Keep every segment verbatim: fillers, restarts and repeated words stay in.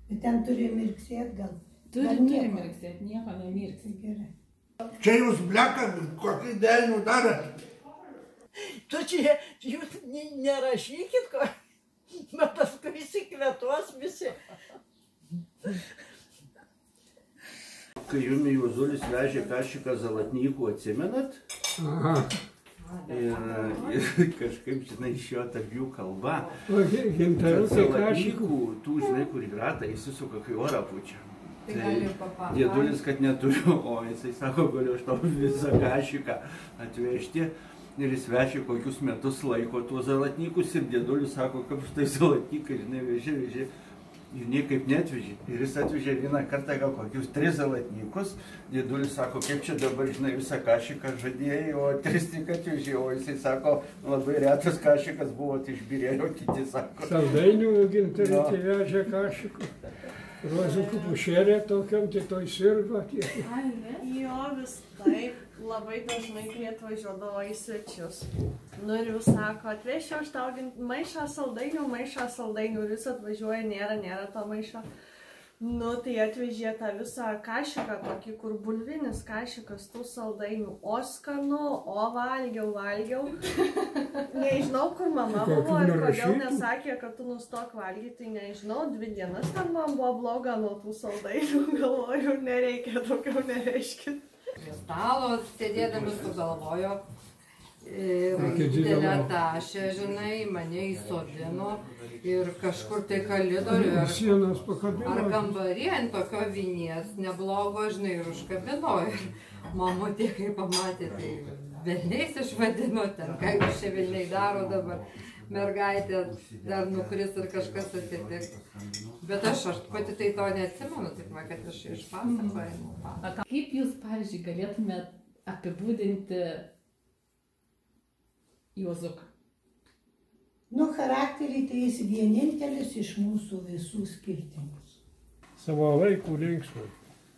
Bet ten turi mirksėt gal. Turi, turi mirksėt, nieko nemirksi. Gerai. Čia jūs bleką, kokį dėlinių darot? Tu čia, jūs nerašykit ko, bet paskui visi kvetuos visi. Kai jumi Juozulis vežė kašiką Zalatnykų, atsimenat? Aha. Ir, ir kažkaip, žinai, iš jo tarp jų kalba. O gintarų tai kašikų. Zalatnykų, tų, žinai, kur į ratą įsisuka, kai orą pučia. Tai gali papasakoti. Dėdulis, kad neturiu, o jisai sako, galiu aš tau visą kašiką atvežti. Ir jis vežė kokius metus laiko tuos Zalatnykus ir dėdulis sako, kaip štai Zalatnykai, žinai, vežė, vežė. Ir niekaip netvežė. Ir jis atvežė vieną kartą gal kokius tris Zalatnykus. Dėdulis sako, kaip čia dabar, žinai, visą kašiką žadėjai, o tris tik atvežė. O jisai sako, labai retas kašikas buvo, tai išbirėjo, kiti sako. Saldainių gintarį tai vežė kašikų. Rozikų pušelė tokiam, tai to įsirgo tiek. Jo, vis taip, labai dažnai kai atvažiuodavo į svečius. Nu ir jūs sako, atvešiu aš tau maišą saldainių, maišą saldainių, ir jūs atvažiuoja, nėra, nėra to maišo. Nu, tai atvežė tą visą kašiką, tokį, kur bulvinis kašikas, tų saldainių. O skanu, o valgiau, valgiau. Nežinau, kur mama buvo ir kodėl nesakė, kad tu nustok valgyti, tai nežinau, dvi dienas ten man buvo bloga nuo tų saldainių, galvoju, nereikia, daugiau nereiškit. Prie stalo sėdėdami sugalvojo ir didelę tašę, žinai, mane įsodino ir kažkur tai kalidorių ar, ar kambarį ant tokio vinies neblogo, žinai, ir užkabino. Ir mamutė, kai pamatė, tai velniais išvadino ten, ką jūs čia velniai daro dabar. Mergaitė dar nukris ir kažkas atsitiks. Bet aš, aš pati tai to neatsimenu, tik man, kad aš išpasakojau. Kaip jūs, pavyzdžiui, galėtumėt apibūdinti Juozuką? Nu, charakterį tai jis vienintelis iš mūsų visų skirtingus. Savo laikų linksmai.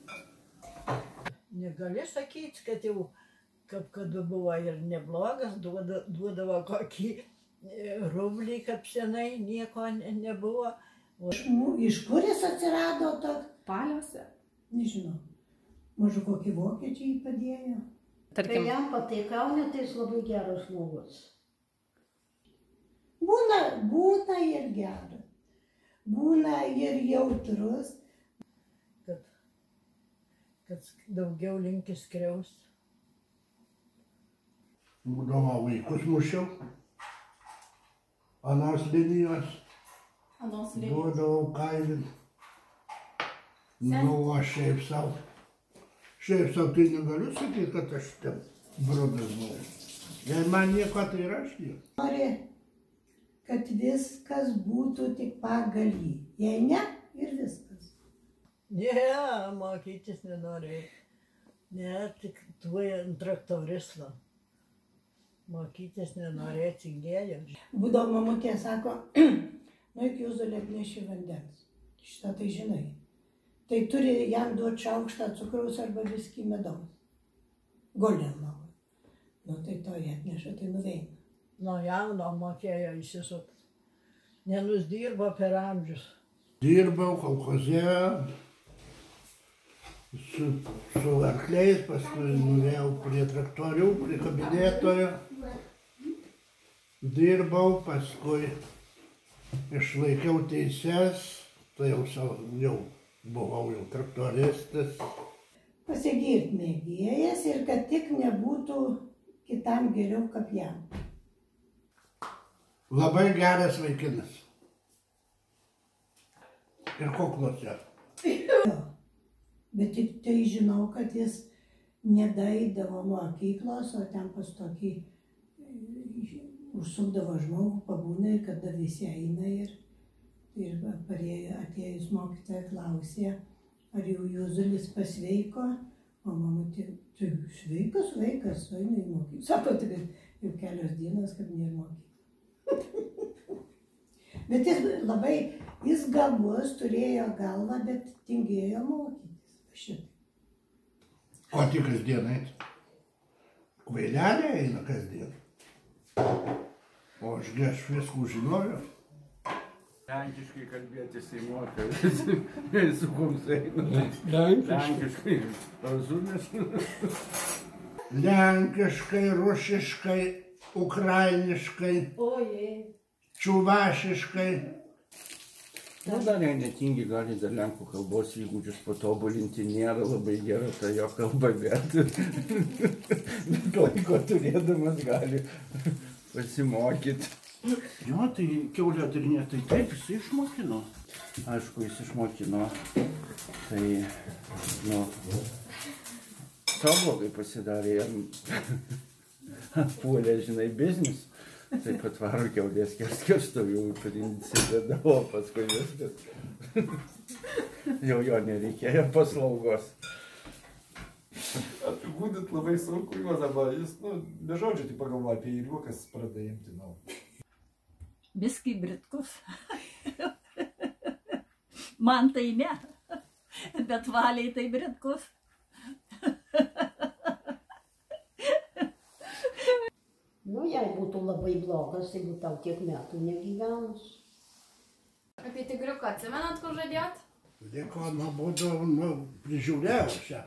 Negali sakyti, kad jau, kaip kad buvo ir neblogas, duoda, duodavo kokį rublį, kaip senai nieko nebuvo. O... Iš, iš kur jis atsirado toks? Paliuose? Nežinau. Mažu kokį vokiečiai jį padėjo. Tarkim. Kai jam pataikaunė, tai jis labai geras žmogus. Būna, būna ir geras. Būna ir jautrus. Kad, kad daugiau linkis skriaust. Būdavo vaikus mušiau. Anos linijos. Anos linijos. Duodavau kailin. Nu, aš šiaip savo. Šiaip savo tai negaliu sakyti, kad aš ten brudas buvau. Jei man nieko, tai ir aš nieko. Nori, kad viskas būtų tik pagal jį. Jei ne, ir viskas. Ne, mokytis nenorėjau. Ne, tik tuoj ant traktoristo. Mokytis nenorėjau, atsigėliau. Būdavo mamutė, sako, nu iki Juozulė atneši vandens. Šitą tai žinai. Tai turi jam duoti šaukštą cukraus arba viskį medaus. Golden lovai. Nu tai to jie atneša, tai nuveina. Nuo jauno mokėjo įsisukti. Nenusdirbo per amžius. Dirbau kolchoze su, su arkliais, paskui nuvėjau prie traktorių, prie kabinėtojo. Dirbau, paskui išlaikiau teises, tai jau, jau buvau jau traktoristas. Pasigirt mėgėjas ir kad tik nebūtų kitam geriau kaip jam. Labai geras vaikinas. Ir kuklus jo. Bet tik tai žinau, kad jis nedaeidavo mokyklos, o ten pas tokį užsukdavo žmogų, pabūna ir kada visi eina ir, ir parėjo, atėjus mokytoja klausė, ar jau Juozulis pasveiko, o mamutė, tai sveikas vaikas, eina į mokyklą. Sako, tai jau kelios dienos, kad nėra mokyklą. Bet jis labai, jis gabus, turėjo galvą, bet tingėjo mokytis. Šitą. O tik kasdien eiti. Kvailelė eina kasdien. O ašgi aš viskų žinojau. Lenkiškai kalbėti jisai moka, su mums eina. Lenkiškai. Lenkiškai. Lenkiškai, rusiškai, ukrainiškai, čiuvašiškai. Na, dar jei netingi, gali dar lenkų kalbos įgūdžius patobulinti, nėra labai gera ta jo kalba, bet, bet laiko turėdamas gali pasimokyti. Jo, tai kiaulio tyrinėtojai taip, jis išmokino. Aišku, jis išmokino. Tai, nu, savo blogai pasidarė, jam puolė, žinai, biznis. Taip pat varo kiaulės kerstovių prisidėdavo, paskui viskas. Jau jo nereikėjo paslaugos. Apibūdint labai sunku juos dabar, jis, nu, be žodžių tik pagalvoja apie jį ir juokas pradeda imti, nu. Biskį britkus. Man tai ne, bet valiai tai britkus. Nu, jei būtų labai blogas, tai būtų tau tiek metų negyvenus. Apie tigriuką atsimenat, kur žadėjot? Dėkojama būtų, nu, prižiūrėjau šią.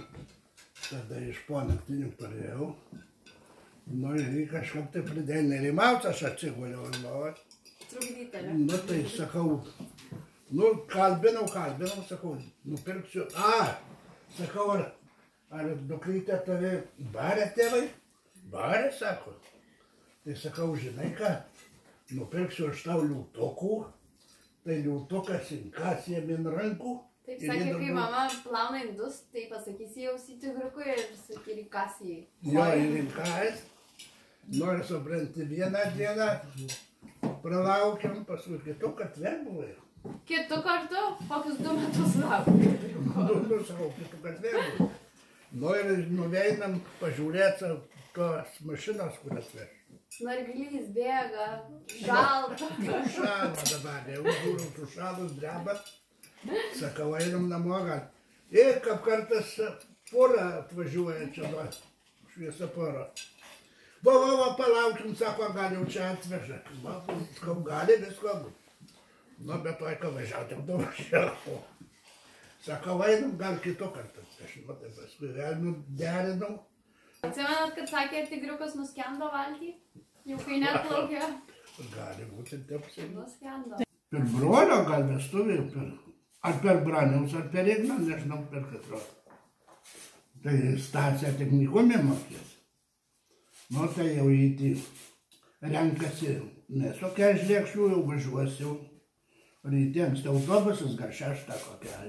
Tada iš po naktinių parėjau. Nu, ir kažkaip tai pridėjo nerimauti, aš atsiguliau ant lovos. Trukdytelė. Nu, tai sakau, nu, kalbinau, kalbinau, sakau, nupirksiu. A, sakau, ar, ar dukrytė tave barė tėvai? Barė, sako. Tai sakau, žinai ką, nupirksiu aš tau liūtokų, tai liūtokas inkas jiem in rankų. Taip sakė, kai mama plauna indus, tai pasakysi jau į tigriukui ir sakė, ir kas jį. Jo, ir inkas. Nori supranti, vieną dieną pralaukiam, paskui kitų kartų buvai. Kitų kartų? Kokius du metus laukiu. Nu, nu, sakau, kitų kartų buvai. Nu ir nuveinam pažiūrėti tos mašinos, kur atveš. Snarglys bėga, šalta. Šalta dabar, jau žiūrim, tu šalus dreba. Sakau, einam namo gal. Ir kaip kartas porą atvažiuoja čia nuo šviesoforo. Va, va, va, palaukim, sako, gal jau čia atveža. Va, sakau, gali visko būti. Nu, bet toj, ką važiavo, tik nuvažiavo. Sakau, einam, gal kito kartą. Aš, nu, tai paskui vėl derinau. Atsimenat, kad sakė, tigriukas nuskendo valtį? Jau kai neplaukė? Gali būti taip sakyti. Nuskendo. Per brolio gal vestuvė, per, ar per Braniaus, ar per Igną, nežinau, per katro. Tai Stasė technikumė mokės. Nu, tai jau įti renkasi, nesu, kai aš lėkščiu, jau važiuosiu. Ryte anksti autobusas, gal šeštą kokią.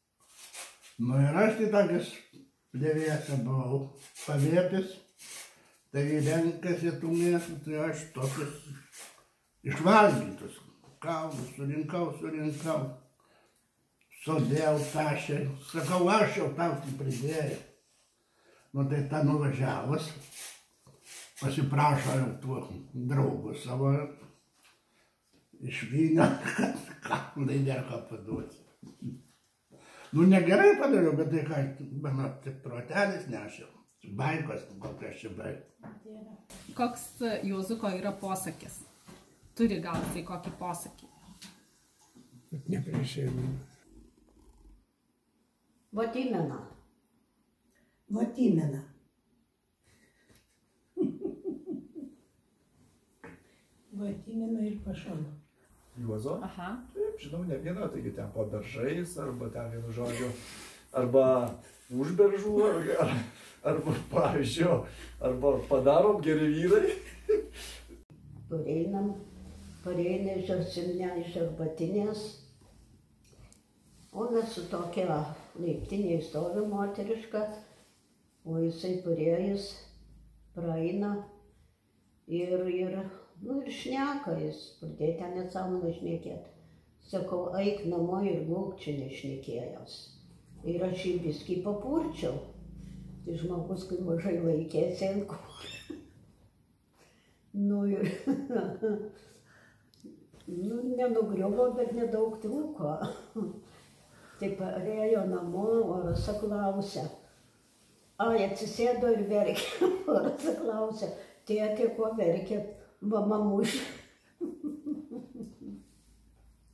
Nu ir aš tai tokias plėvėse buvau pavėpis, tai renkasi tų mėsų, tai aš tokius išvalgytus kaulus surinkau, surinkau, sodėjau tašę, sakau, aš jau tau tai pridėjau. Nu tai ta nuvažiavus, pasiprašo tuo draugu savo iš vyno, kad kaulai nėra ką paduoti. Nu, negerai padariau, bet tai ką, mano tik protelis nešiau. Baikos, kokias čia baikos. Koks Juozuko yra posakis? Turi gal tai kokį posakį? Bet neprisimenu. Vatimena. Vatimena. Vatimena ir pašalo. Juozo? Aha. Taip, žinau, ne viena, taigi ten po beržais, arba ten vienu žodžiu, arba už beržų, arba, arba pavyzdžiui, arba padarom geri vyrai. Pareinam, pareina iš Arsimne, iš Arbatinės, o mes su tokia laiptinė stovi moteriška, o jisai parėjęs praeina ir, ir, nu ir šneka jis, pradėjo ten nesąmonę šnekėti. Sakau, eik namo ir gulk čia nešnekėjęs. Ir aš jį biskį papurčiau. Tai žmogus, kai mažai laikėsi ant kūrų. Nu ir, nu, nenugriuvo, bet nedaug trūko. Tai parėjo namo, o Rasa klausė. Ai, atsisėdo ir verkė. O Rasa klausė, tėtė, ko verkėt? Mama mušė.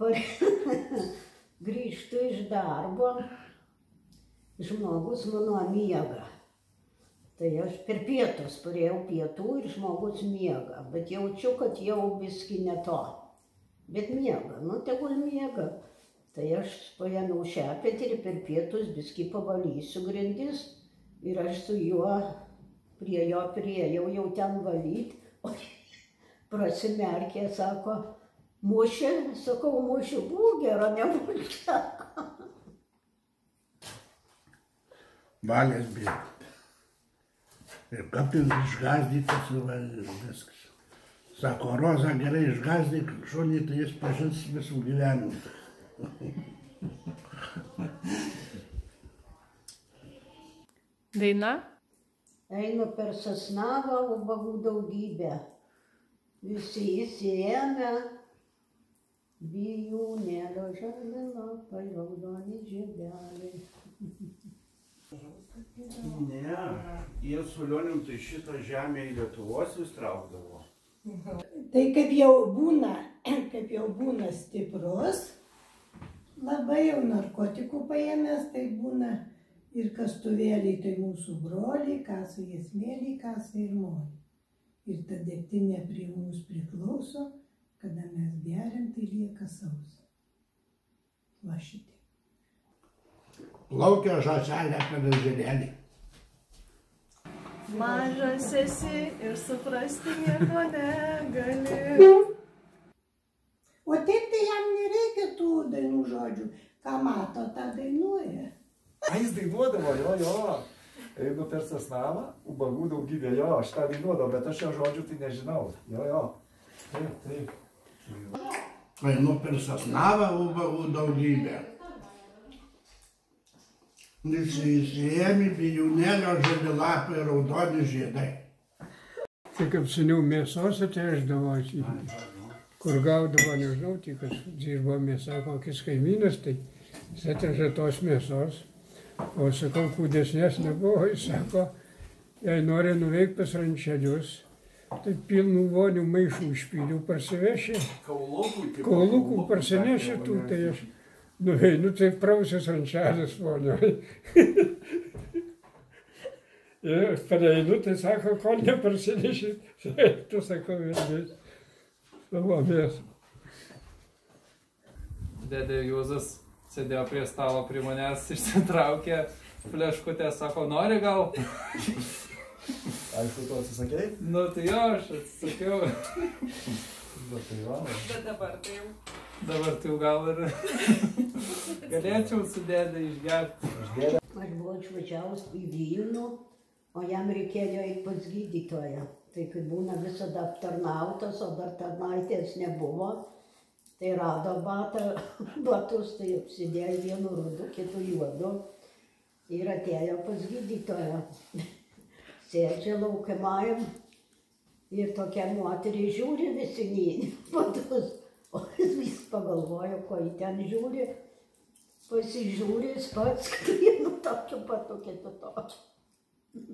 grįžtu iš darbo, žmogus mano miega. Tai aš per pietus turėjau pietų ir žmogus miega, bet jaučiu, kad jau biski ne to. Bet miega, nu tegul miega. Tai aš paėmiau šepetį ir per pietus biski pavalysiu grindis ir aš su juo prie jo priejau jau ten valyt. Prasimerkė, sako, mušė, sakau, mušė, buvo gera, nebūtų, sako. Valės bėga. Ir kaptis išgazdytas viskas. Sako, Roza, gerai išgazdyk šunį, tai jis pažins visų gyvenimų. Daina? Einu per Sasnavą, ubagų daugybę. Visi įsiėmę, bijūnėlio žali lapai, raudoni žiedeliai. Ne, jie su Lionim tai šitą žemę į Lietuvos vis traukdavo. Tai kaip jau būna, kaip jau būna stiprus, labai jau narkotikų paėmęs, tai būna ir kastuvėliai, tai mūsų broliai, kasa jie smėlį, kasa ir molį. Ir ta degtinė prie mūsų priklauso, kada mes geriam, tai lieka sausa. Va šitai. Plaukia žąselė per ežerėlį. Mažas esi ir suprasti nieko negali. O taip tai jam nereikia tų dainų žodžių. Ką mato, tą dainuoja. A, jis dainuodavo, jo, jo. Einu per Sasnavą, ubagų daugybė, jo, aš tą dainuodavau, bet aš jo žodžių tai nežinau. Jo, jo. Taip, taip. Einu per Sasnavą, ubagų daugybė. Visi įsiėmė, bijūnėlio žali lapai, raudoni žiedai. Tai kaip seniau mėsos atveždavo, kur gaudavo, nežinau, tik kas dirbo mėsą, kokis kaimynas, tai jis atvežė tos mėsos. O sakau, kūdesnės nebuvo, jis sako, jei nori nuveikti pas rančelius, tai pilnų vonių maišų išpylių parsivešė. Kaulukų parsinešė tų, tai aš nuveinu, tai prausius rančelės vonioj. Ir pareinu, tai sako, kol neparsinešė, tu sakau, irgi savo mėsą. Dėdė Jūzas sėdėjo prie stalo prie manęs, išsitraukė fleškutę, sako, nori gal? Aišku, tu atsisakei? Nu, tai jo, aš atsisakiau. Bet tai jo. Bet dabar tai jau. Dabar tai jau gal ir galėčiau su dėdė išgerti. Aš buvau išvažiavus į Vilnių, o jam reikėjo eiti pas gydytoją. Tai kai būna visada aptarnautas, o dar tarnaitės nebuvo. Tai rado batą, batus, tai apsidėjo vienu rudu, kitu juodu ir atėjo pas gydytoją. Sėdžia laukiamajam ir tokia moterį žiūri visi į batus, o jis vis pagalvojo, ko jį ten žiūri, pasižiūri, jis pats vienu tokiu batu, kitu tokiu.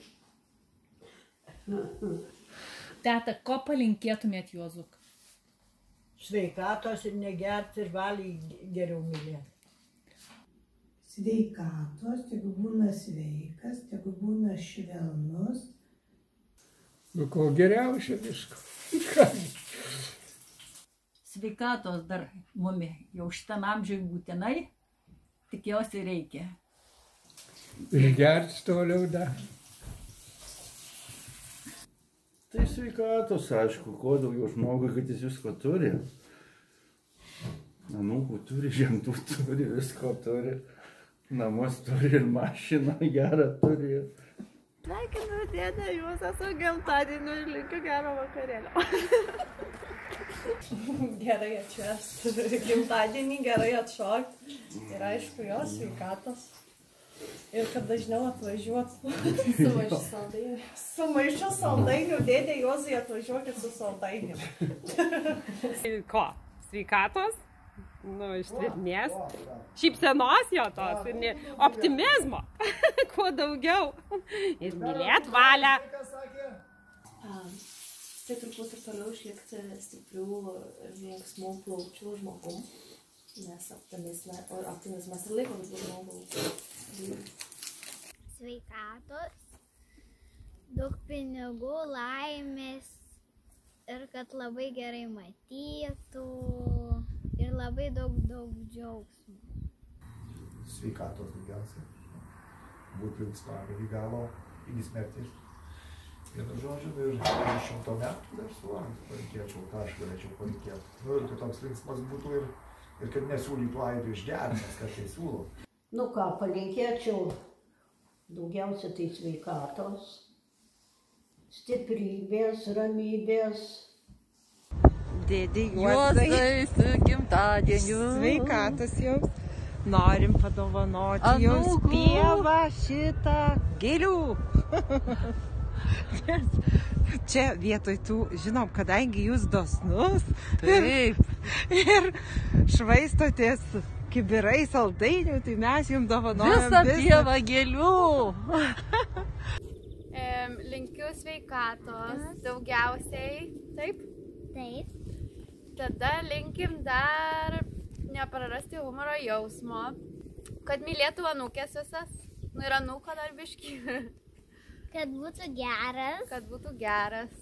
Teta, ko palinkėtumėt Juozuk? Sveikatos ir negerti ir valiai geriau mylėti. Sveikatos, tegu būna sveikas, tegu būna švelnus. Nu, ko geriausia visko. Sveikatos dar mumi jau šitam amžiui būtinai, tik jos ir reikia. Išgerti toliau dar. Tai sveikatos, aišku, kuo daugiau žmogui, kad jis visko turi. Anūkų turi, žentų turi, visko turi. Namus turi ir mašiną gerą turi. Sveikinu dėdę Jūzą su gimtadieniu ir linkiu gero vakarėlio. Gerai atšvęsti gimtadienį, gerai atšokti. Ir aišku, jo sveikatos. Ir kad dažniau atvažiuotų. Su maišu saldainiu. Su maišu saldainiu, dėdė Juozai atvažiuokit su saldainiu. Ko? Sveikatos? Nu, ištvirnės. Šypsenos jo tos. Ir ne, optimizmo. Kuo daugiau. Ir mylėt valią. Tai turbūt ir toliau išlikti stiprių ir linksmų plaučių žmogum, nes optimizmas ir laiko vis žmogų. Sveikatos, daug pinigų, laimės ir kad labai gerai matytų ir labai daug, daug džiaugsmų. Sveikatos daugiausiai. Būti linksmam iki galo, iki smerties. Vienu žodžiu, ir šimto metų dar sulant palinkėčiau, ką aš galėčiau palinkėti. Nu, ir kad toks linksmas būtų ir, ir kad nesiūlytų airių išgerti, nes kad tai siūlau. Nu ką, palinkėčiau daugiausia tai sveikatos, stiprybės, ramybės. Dėdė Juozai su gimtadieniu. Sveikatos jums. Norim padovanoti jums pievą šitą gėlių. Čia vietoj tų, žinom, kadangi jūs dosnus. Taip. Ir švaistotės kibirai saldainių, tai mes jums dovanojam visą pievą gėlių. Linkiu sveikatos daugiausiai. Taip? Taip. Tada linkim dar neprarasti humoro jausmo, kad mylėtų anūkės visas, nu ir anūko dar biškį. Kad būtų geras. Kad būtų geras.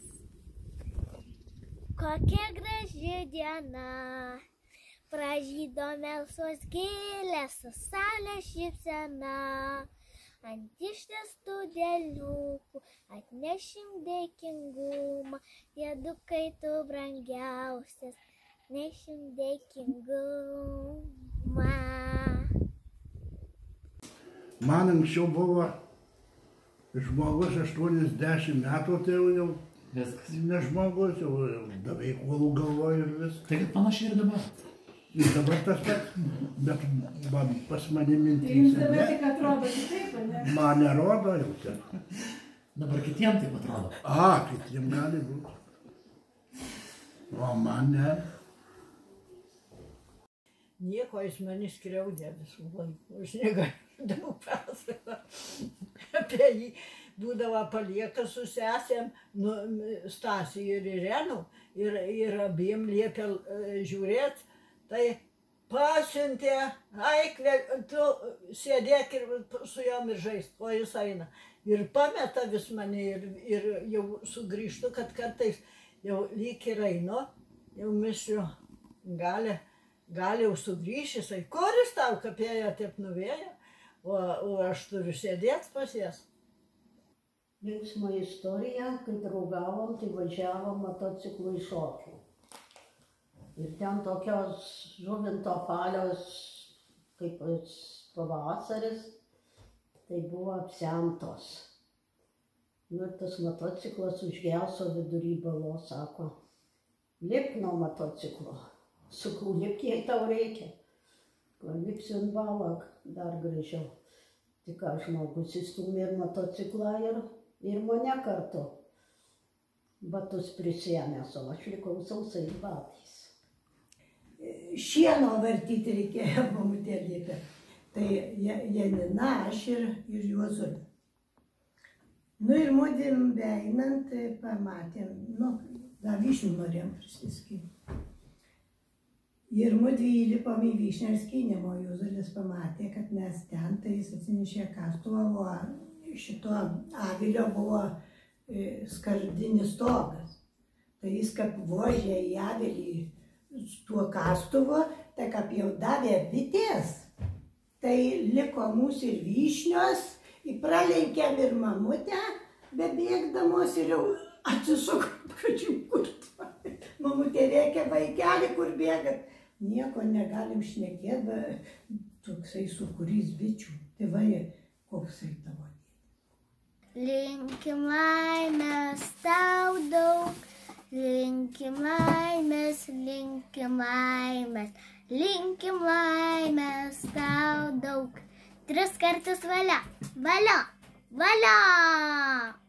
Kokia graži diena, pražydo melsvos gėlės su saulės šypsena. Ant ištiestų dėliukų atnešim dėkingumą, dėdukai tu brangiausias, nešim dėkingumą. Man anksčiau buvo žmogus aštuoniasdešimt metų, tai jau jau ne žmogus, jau davai kuolų galvoju ir viską. Tai kaip panašiai ir dabar. Ir dabar tas pats, bet man, pas mane mintyse. Jums dabar tik atrodo kitaip, ne? Man nerodo jau ten. Dabar kitiem taip atrodo. A, kitiem gali būti. O man ne. Nieko jis mane skriaudė visų laikų, aš negaliu pasakoti apie jį. Būdavo palieka su sesėm, nu, Stasį ir Irenų, ir, ir abiem liepė žiūrėti, tai pasiuntė, eik, tu sėdėk ir su jom ir žaist, o jis eina. Ir pameta vis mane ir, ir jau sugrįžtu, kad kartais jau lyg ir einu, jau misliu, gali. Gal jau sugrįš, jisai, kur jis tau kapėja taip nuvėjo, o, o aš turiu sėdėti pas jas. Linksma istorija, kai draugavom, tai važiavom motociklu į šokį. Ir ten tokios žuvinto palios, kaip pavasaris, tai buvo apsemtos. Nu ir tas motociklas užgeso vidury balos, sako, lipk nuo motociklo. Sakau, lipk, jei tau reikia. Lipsiu ant balą, dar gražiau. Tik ką žmogus įstumė ir motociklą ir, ir mane kartu. Batus prisėmęs, o aš likau sausais batais. Šieno vartyti reikėjo, mamutė liepė. Tai Janina, aš ir, ir Juozulė. Nu ir mūdėm beeinant, pamatėm, nu, dar vyšnių norėjom prisiskinti. Ir mūdvi įlipom į vyšnę ir skynėm, o Juozulis pamatė, kad mes ten, tai jis atsinešė kastuvą, o šito avilio buvo skardinis stogas. Tai jis kaip vožė į avilį tuo kastuvu, tai kaip jau davė bitės, tai liko mūsų ir vyšnios, pralenkėm ir mamutę, bebėgdamos ir jau atsisukom, kažin kur. Mamutė rėkė, vaikeli, kur bėgat. Nieko negalim šnekėti, bet toksai sukūrys bičių. Tai va, koksai tavo dėdė. Linkim laimės tau daug, linkim laimės, linkim laimės, linkim laimės tau daug. Tris kartus valia, valia, valia.